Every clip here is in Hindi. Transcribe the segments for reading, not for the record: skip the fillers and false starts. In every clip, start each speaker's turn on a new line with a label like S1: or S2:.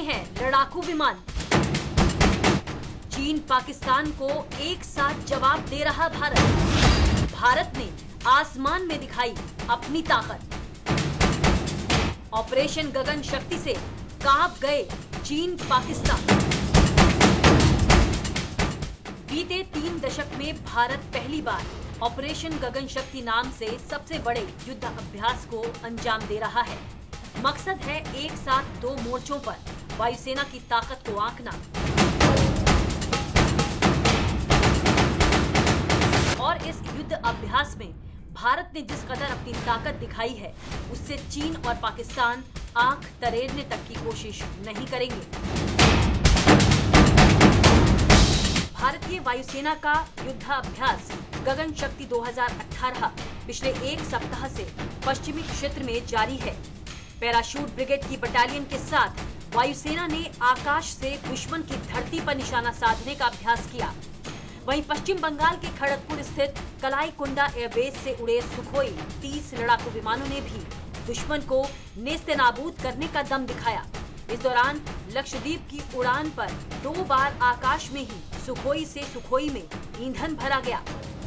S1: हैं लड़ाकू विमान। चीन पाकिस्तान को एक साथ जवाब दे रहा भारत ने आसमान में दिखाई अपनी ताकत। ऑपरेशन गगन शक्ति से कांप गए चीन पाकिस्तान। बीते 3 दशक में भारत पहली बार ऑपरेशन गगन शक्ति नाम से सबसे बड़े युद्ध अभ्यास को अंजाम दे रहा है। मकसद है एक साथ 2 मोर्चों पर वायुसेना की ताकत को आंकना और इस युद्ध अभ्यास में भारत ने जिस कदर अपनी ताकत दिखाई है, उससे चीन और पाकिस्तान आंख तरेरने तक की कोशिश नहीं करेंगे। भारतीय वायुसेना का युद्धाभ्यास गगन शक्ति 2018 पिछले 1 सप्ताह से पश्चिमी क्षेत्र में जारी है। पैराशूट ब्रिगेड की बटालियन के साथ वायुसेना ने आकाश से दुश्मन की धरती पर निशाना साधने का अभ्यास किया। वहीं पश्चिम बंगाल के खड़गपुर स्थित कलाईकुंडा एयरबेस से उड़े सुखोई 30 लड़ाकू विमानों ने भी दुश्मन को नेस्तनाबूद करने का दम दिखाया। इस दौरान लक्षद्वीप की उड़ान पर 2 बार आकाश में ही सुखोई से सुखोई में ईंधन भरा गया।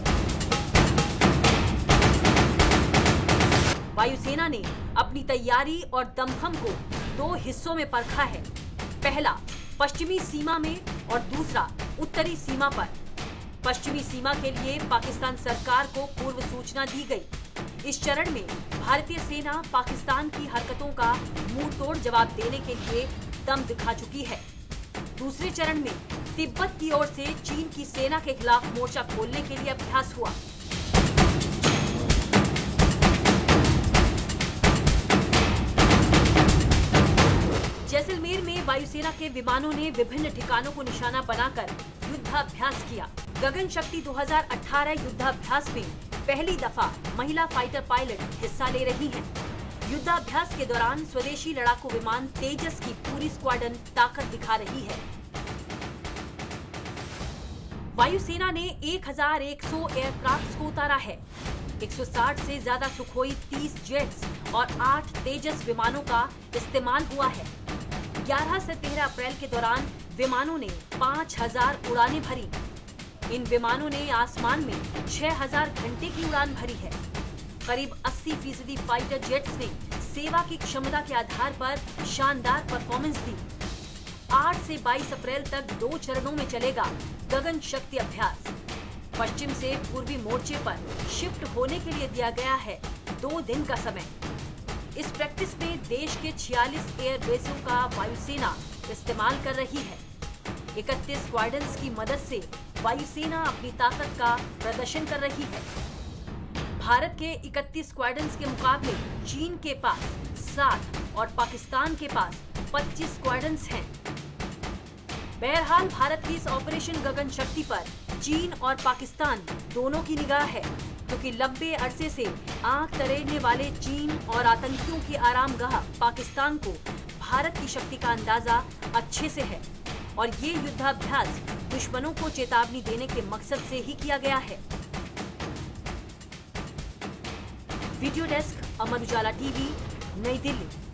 S1: वायुसेना ने अपनी तैयारी और दमखम को 2 हिस्सों में परखा है। पहला पश्चिमी सीमा में और दूसरा उत्तरी सीमा पर। पश्चिमी सीमा के लिए पाकिस्तान सरकार को पूर्व सूचना दी गई। इस चरण में भारतीय सेना पाकिस्तान की हरकतों का मुंह तोड़ जवाब देने के लिए दम दिखा चुकी है। दूसरे चरण में तिब्बत की ओर से चीन की सेना के खिलाफ मोर्चा खोलने के लिए अभ्यास हुआ। जैसलमेर में वायुसेना के विमानों ने विभिन्न ठिकानों को निशाना बनाकर युद्धाभ्यास किया। गगन शक्ति 2018 युद्धाभ्यास में पहली दफा महिला फाइटर पायलट हिस्सा ले रही हैं। युद्धाभ्यास के दौरान स्वदेशी लड़ाकू विमान तेजस की पूरी स्क्वाड्रन ताकत दिखा रही है। वायुसेना ने 1100 एयरक्राफ्ट को उतारा है। 160 से ज्यादा सुखोई 30 जेट्स और 8 तेजस विमानों का इस्तेमाल हुआ है। 11 से 13 अप्रैल के दौरान विमानों ने 5000 उड़ानें भरी। इन विमानों ने आसमान में 6000 घंटे की उड़ान भरी है। करीब 80% फाइटर जेट्स ने सेवा की क्षमता के आधार पर शानदार परफॉर्मेंस दी। 8 से 22 अप्रैल तक 2 चरणों में चलेगा गगन शक्ति अभ्यास। पश्चिम से पूर्वी मोर्चे पर शिफ्ट होने के लिए दिया गया है 2 दिन का समय। इस प्रैक्टिस में देश के 46 एयरबेसों का वायुसेना इस्तेमाल कर रही है। 31 स्क्वाड्रन्स की मदद से वायुसेना अपनी ताकत का प्रदर्शन कर रही है। भारत के 31 स्क्वाड्रन्स के मुकाबले चीन के पास 7 और पाकिस्तान के पास 25 स्क्वाड्रन्स हैं। बहरहाल भारत की इस ऑपरेशन गगन शक्ति पर चीन और पाकिस्तान दोनों की निगाह है, क्योंकि लंबे अरसे से आंख तरेरने वाले चीन और आतंकियों की आरामगाह पाकिस्तान को भारत की शक्ति का अंदाजा अच्छे से है और ये युद्धाभ्यास दुश्मनों को चेतावनी देने के मकसद से ही किया गया है। Video desk, Amar Ujala TV, नई दिल्ली।